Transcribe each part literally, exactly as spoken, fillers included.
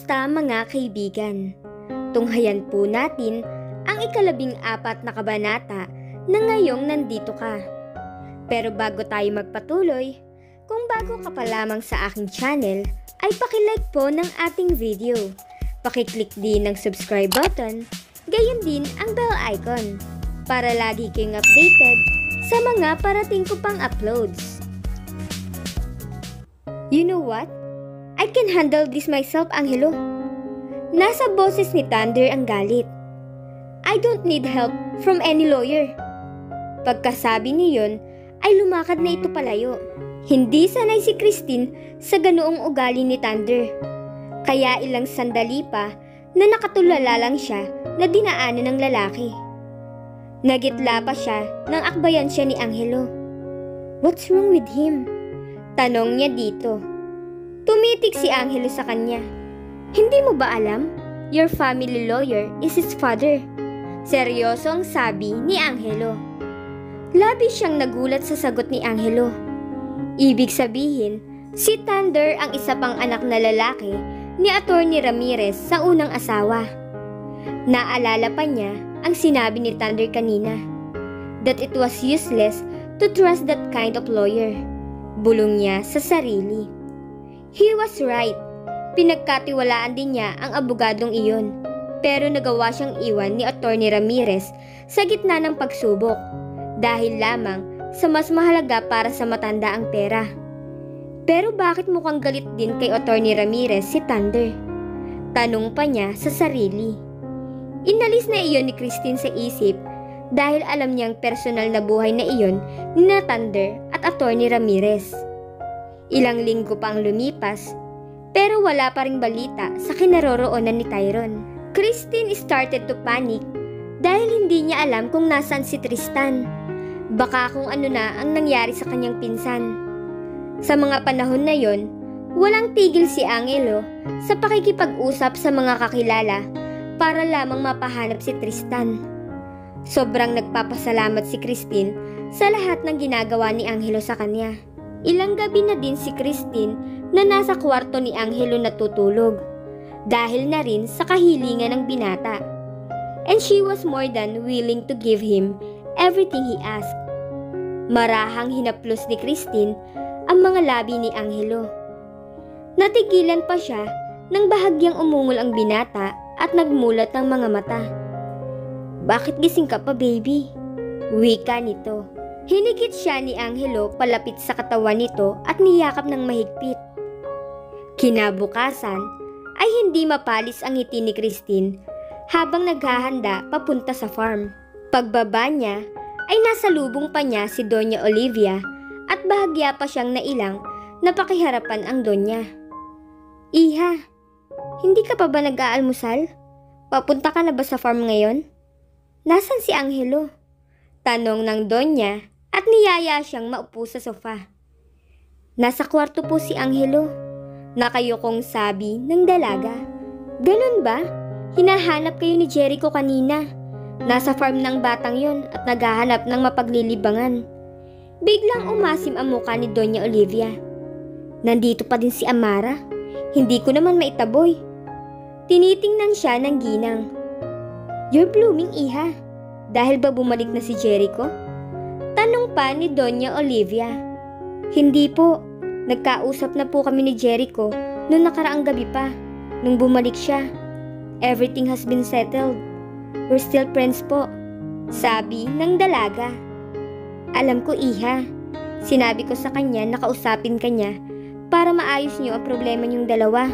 Kamusta mga kaibigan? Tunghayan po natin ang ikalabing apat na kabanata na ngayong nandito ka. Pero bago tayo magpatuloy, kung bago ka pa lamang sa aking channel, ay pakilike po ng ating video. Pakiclick din ng subscribe button, gayon din ang bell icon para lagi kayong updated sa mga parating ko pang uploads. You know what? I can handle this myself, Angelo. Nasa boses ni Thunder ang galit. I don't need help from any lawyer. Pagkasabi niyon, ay lumakad na ito palayo. Hindi sanay si Christine sa ganoong ugali ni Thunder. Kaya ilang sandali pa na nakatulala lang siya na dinaanan ng lalaki. Nagitla pa siya nang akbayan siya ni Angelo. What's wrong with him? Tanong niya dito. Tumitig si Angelo sa kanya. Hindi mo ba alam? Your family lawyer is his father. Seryoso ang sabi ni Angelo. Labis siyang nagulat sa sagot ni Angelo. Ibig sabihin, si Thunder ang isa pang anak na lalaki ni Attorney Ramirez sa unang asawa. Naalala pa niya ang sinabi ni Thunder kanina, that it was useless to trust that kind of lawyer. Bulong niya sa sarili. He was right. Pinagkatiwalaan din niya ang abogadong iyon. Pero nagawa siyang iwan ni Attorney Ramirez sa gitna ng pagsubok dahil lamang sa mas mahalaga para sa matanda ang pera. Pero bakit mukhang galit din kay Attorney Ramirez si Thunder? Tanong pa niya sa sarili. Inalis na iyon ni Christine sa isip dahil alam niyang personal na buhay na iyon ni na Thunder at Attorney Ramirez. Ilang linggo pa ang lumipas, pero wala pa ring balita sa kinaroroonan ni Tyrone. Christine started to panic dahil hindi niya alam kung nasaan si Tristan. Baka kung ano na ang nangyari sa kanyang pinsan. Sa mga panahon na yon, walang tigil si Angelo sa pakikipag-usap sa mga kakilala para lamang mapahanap si Tristan. Sobrang nagpapasalamat si Christine sa lahat ng ginagawa ni Angelo sa kanya. Ilang gabi na din si Christine na nasa kwarto ni Angelo natutulog dahil na rin sa kahilingan ng binata. And she was more than willing to give him everything he asked. Marahang hinaplos ni Christine ang mga labi ni Angelo. Natigilan pa siya nang bahagyang umungol ang binata at nagmulat ng mga mata. Bakit gising ka pa, baby? Wika nito. Hinigit siya ni Angelo palapit sa katawan nito at niyakap ng mahigpit. Kinabukasan ay hindi mapalis ang ngiti ni Christine habang naghahanda papunta sa farm. Pagbaba niya ay nasa lubong pa niya si Doña Olivia at bahagya pa siyang nailang na pakiharapan ang Doña. Iha, hindi ka pa ba nag-aalmusal? Papunta ka na ba sa farm ngayon? Nasaan si Angelo? Tanong ng Doña at niyaya siyang maupo sa sofa. Nasa kwarto po si Angelo. Nakayukong sabi ng dalaga. Ganun ba? Hinahanap kayo ni Jericho kanina. Nasa farm ng batang yon at naghahanap ng mapaglilibangan. Biglang umasim ang muka ni Doña Olivia. Nandito pa din si Amara. Hindi ko naman maitaboy. Tinitingnan siya ng ginang. You're blooming, iha. Dahil ba bumalik na si Jericho? Tanong pa ni Doña Olivia. Hindi po. Nagkausap na po kami ni Jericho noong nakaraang gabi pa. Nung bumalik siya. Everything has been settled. We're still friends po. Sabi ng dalaga. Alam ko, iha. Sinabi ko sa kanya na kausapin ka niya para maayos niyo ang problema niyong dalawa.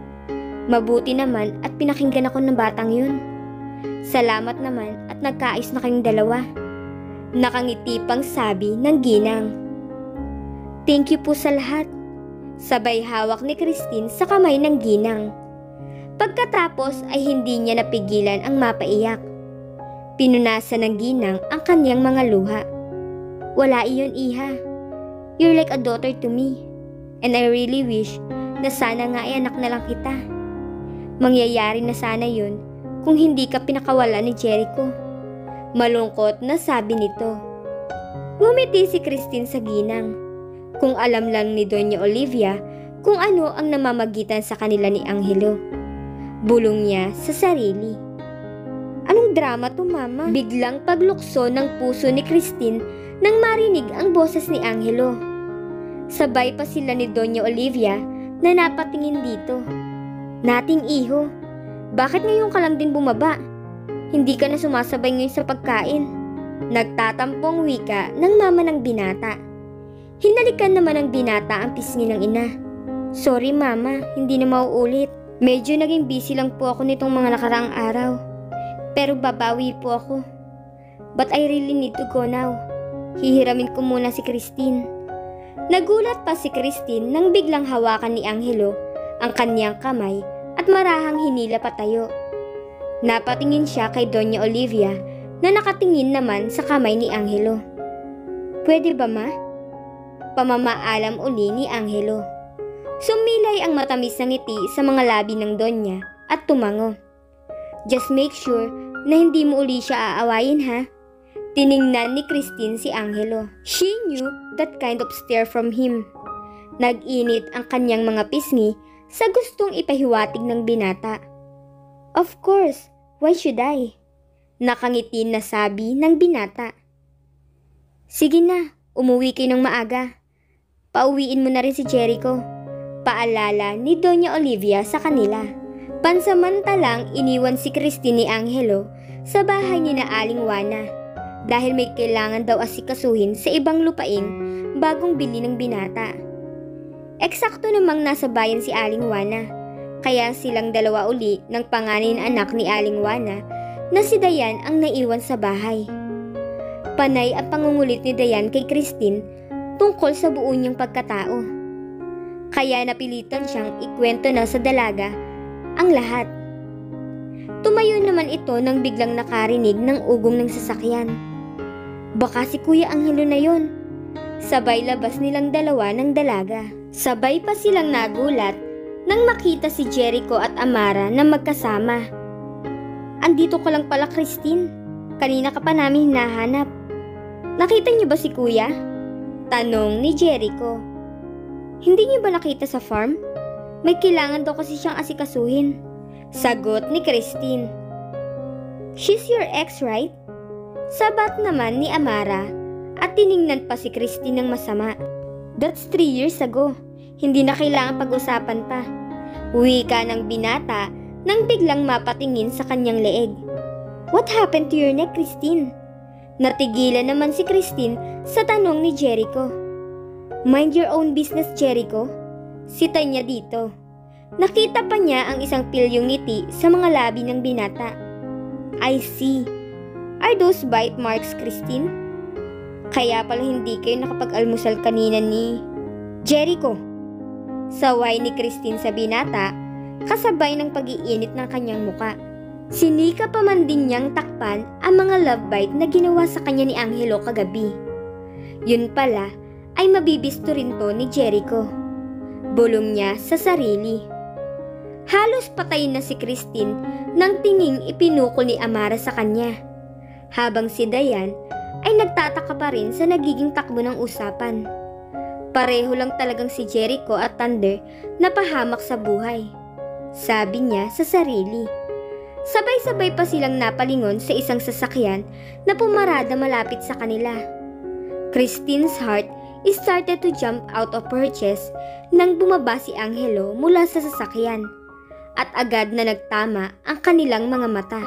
Mabuti naman at pinakinggan ako ng batang yun. Salamat naman at nagkaayos na kayong dalawa. Nakangiti pang sabi ng ginang. Thank you po sa lahat. Sabay hawak ni Christine sa kamay ng ginang. Pagkatapos ay hindi niya napigilan ang mapaiyak. Pinunasan ng ginang ang kanyang mga luha. Wala iyon, iha. You're like a daughter to me. And I really wish na sana nga ay anak na lang kita. Mangyayari na sana yun kung hindi ka pinakawala ni Jericho. Malungkot na sabi nito. Ngumiti si Christine sa ginang. Kung alam lang ni Doña Olivia kung ano ang namamagitan sa kanila ni Angelo. Bulong niya sa sarili. Anong drama to, Mama? Biglang paglukso ng puso ni Christine nang marinig ang boses ni Angelo. Sabay pa sila ni Doña Olivia na napatingin dito. Nating iho, bakit ngayon ka lang din bumaba? Hindi ka na sumasabay ngayon sa pagkain. Nagtatampong wika ng mama ng binata. Hinalikan naman ng binata ang pisngi ng ina. Sorry Mama, hindi na mauulit. Medyo naging busy lang po ako nitong mga nakaraang araw. Pero babawi po ako. But I really need to go now. Hihiramin ko muna si Christine. Nagulat pa si Christine nang biglang hawakan ni Angelo ang kanyang kamay at marahang hinila patayo. Napatingin siya kay Doña Olivia na nakatingin naman sa kamay ni Angelo. Pwede ba, Ma? Pamamaalam uli ni Angelo. Sumilay ang matamis na ngiti sa mga labi ng Donya at tumango. Just make sure na hindi mo uli siya aawayin, ha? Tiningnan ni Christine si Angelo. She knew that kind of stare from him. Nag-init ang kanyang mga pisngi sa gustong ipahiwatig ng binata. Of course, why should I? Nakangiti na sabi ng binata. Sige na, umuwi kayo ng maaga. Pauwiin mo na rin si Jericho. Paalala ni Doña Olivia sa kanila. Pansamantalang iniwan si Christine ni Angelo sa bahay ni na Aling Juana dahil may kailangan daw asikasuhin sa ibang lupain bagong bili ng binata. Eksakto namang nasa bayan si Aling Juana, kaya silang dalawa uli ng panganay na anak ni Aling Juana na si Dayan ang naiwan sa bahay. Panay ang pangungulit ni Dayan kay Christine tungkol sa buo niyang pagkatao. Kaya napilitan siyang ikwento na sa dalaga ang lahat. Tumayo naman ito nang biglang nakarinig ng ugong ng sasakyan. Baka si Kuya Angelo na yon. Sabay labas nilang dalawa ng dalaga. Sabay pa silang nagulat nang makita si Jericho at Amara na magkasama. Andito ko lang pala, Christine. Kanina ka pa namin hinahanap. Nakita niyo ba si Kuya? Tanong ni Jericho. Hindi niyo ba nakita sa farm? May kailangan daw kasi siyang asikasuhin. Sagot ni Christine. She's your ex, right? Sabat naman ni Amara at tiningnan pa si Christine ng masama. That's three years ago. Hindi na kailangan pag-usapan pa. Wika ng binata nang biglang mapatingin sa kanyang leeg. What happened to your neck, Christine? Natigilan naman si Christine sa tanong ni Jericho. Mind your own business, Jericho. Sita niya dito. Nakita pa niya ang isang pilyong ngiti sa mga labi ng binata. I see. Are those bite marks, Christine? Kaya pala hindi kayo nakapag-almusal kanina ni Jericho. Saway ni Christine sa binata, kasabay ng pag-iinit ng kanyang muka. Sinika pa man din niyang takpan ang mga love bite na ginawa sa kanya ni Angelo kagabi. Yun pala ay mabibisto rin to ni Jericho. Bulong niya sa sarili. Halos patay na si Christine nang tinging ipinukol ni Amara sa kanya. Habang si Dayan ay nagtataka pa rin sa nagiging takbo ng usapan. Pareho lang talagang si Jericho at Thunder na pahamak sa buhay. Sabi niya sa sarili. Sabay-sabay pa silang napalingon sa isang sasakyan na pumarada malapit sa kanila. Christine's heart started to jump out of her chest nang bumaba si Angelo mula sa sasakyan at agad na nagtama ang kanilang mga mata.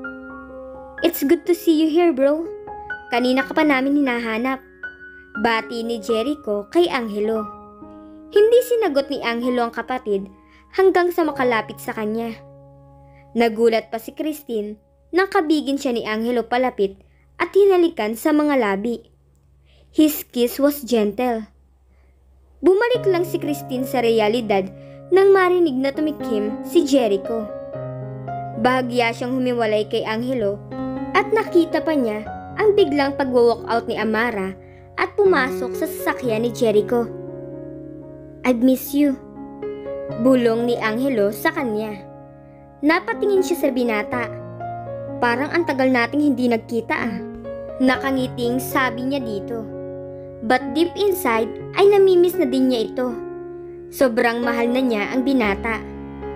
It's good to see you here, bro. Kanina ka pa namin hinahanap. Bati ni Jericho kay Angelo. Hindi sinagot ni Angelo ang kapatid hanggang sa makalapit sa kanya. Nagulat pa si Christine nang kabigin siya ni Angelo palapit at hinalikan sa mga labi. His kiss was gentle. Bumalik lang si Christine sa realidad nang marinig na tumikim si Jericho. Bahagya siyang humiwalay kay Angelo at nakita pa niya ang biglang pag-walk out ni Amara at pumasok sa sasakyan ni Jericho. I'd miss you. Bulong ni Angelo sa kanya. Napatingin siya sa binata. Parang ang tagal nating hindi nagkita ah. Nakangiting sabi niya dito. But deep inside ay namimiss na din niya ito. Sobrang mahal na niya ang binata.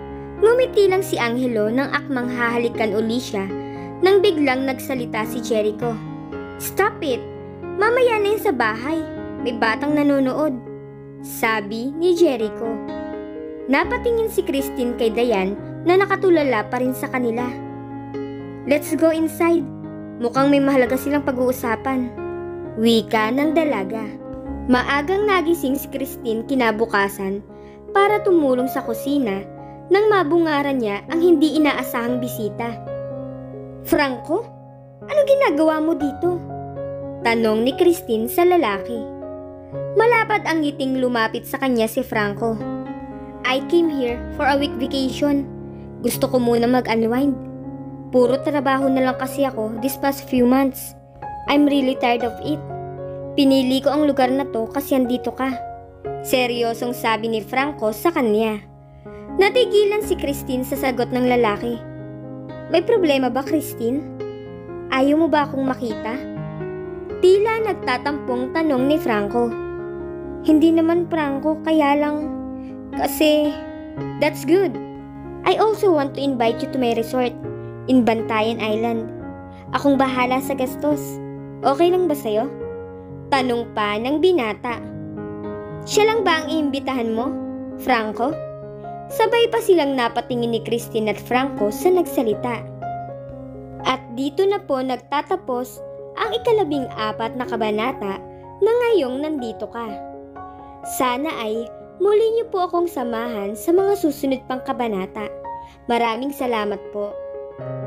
Ngumiti lang si Angelo nang akmang hahalikan uli siya nang biglang nagsalita si Jericho. "Stop it! Mamaya na yun sa bahay. May batang nanonood," sabi ni Jericho. Napatingin si Christine kay Dayan na nakatulala pa rin sa kanila. "Let's go inside. Mukhang may mahalaga silang pag-uusapan," wika ng dalaga. Maagang nagising si Christine kinabukasan para tumulong sa kusina nang mabungaran niya ang hindi inaasahang bisita. "Franco, ano ginagawa mo dito?" tanong ni Christine sa lalaki. Malapad ang ngiting lumapit sa kanya si Franco. "I came here for a week vacation. Gusto ko muna mag-unwind. Puro trabaho na lang kasi ako this past few months. I'm really tired of it. Pinili ko ang lugar na to kasi andito ka," seryosong sabi ni Franco sa kanya. Natigilan si Christine sa sagot ng lalaki. "May problema ba, Christine? Ayaw mo ba akong makita?" Tila nagtatampong tanong ni Franco. "Hindi naman, Franco, kaya lang kasi..." "That's good. I also want to invite you to my resort in Bantayan Island. Akong bahala sa gastos. Okay lang ba sa'yo?" tanong pa ng binata. "Siya lang ba ang iimbitahan mo, Franco?" Sabay pa silang napatingin ni Christine at Franco sa nagsalita. At dito na po nagtatapos ang ikalabing apat na kabanata na ngayong nandito ka. Sana ay muli niyo po akong samahan sa mga susunod pang kabanata. Maraming salamat po.